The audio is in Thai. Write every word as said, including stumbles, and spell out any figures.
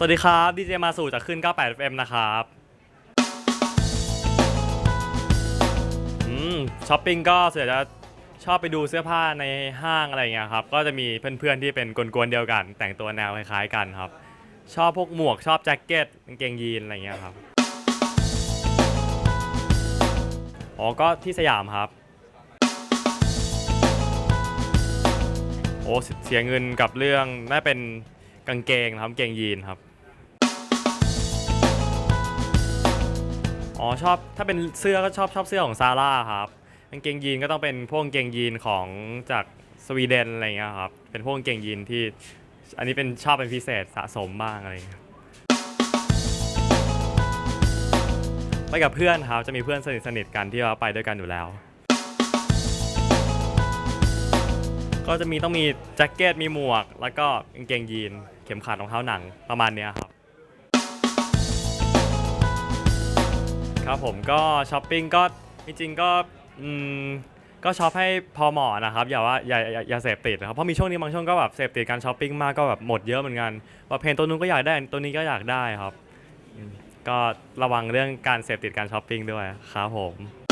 วัสดีครับดีเจมาสู่จากขึ้นเก้าสิบแปด เอฟ เอ็ม นะครับอืมช้อปปิ้งก็ส่วนใหญ่จะชอบไปดูเสื้อผ้าในห้างอะไรอย่างเงี้ยครับก็จะมีเพื่อนๆที่เป็นกวนๆเดียวกันแต่งตัวแนวคล้ายๆกันครับชอบพวกหมวกชอบแจ็คเก็ตกางเกงยีนอะไรอย่างเงี้ยครับอ๋อก็ที่สยามครับโอ้เสียเงินกับเรื่องน่าเป็นกางเกงครับกางเกงยีนครับอ๋อชอบถ้าเป็นเสื้อก็ชอบชอบเสื้อของซาร่าครับกางเกงยีนก็ต้องเป็นพวกกางเกงยีนของจากสวีเดนอะไรเงี้ยครับเป็นพวกกางเกงยีนที่อันนี้เป็นชอบเป็นพิเศษสะสมบ้างอะไรเงี้ยไปกับเพื่อนครับจะมีเพื่อนสนิทสนิทกันที่เราไปด้วยกันอยู่แล้วก็จะมีต้องมีแจ็คเก็ตมีหมวกแล้วก็กางเกงยีนเข็มขัดรองเท้าหนังประมาณนี้ครับครับผมก็ช้อปปิ้งก็จริงๆก็อืมก็ช็อปให้พอเหมาะนะครับอย่าว่าอย่าอย่าอย่าเสพติดนะครับเพราะมีช่วงนี้บางช่วงก็แบบเสพติดการช้อปปิ้งมากก็แบบหมดเยอะเหมือนกันว่าเพนตัวนู้นก็อยากได้ตัวนี้ก็อยากได้ครับก็ระวังเรื่องการเสพติดการช้อปปิ้งด้วยครับผม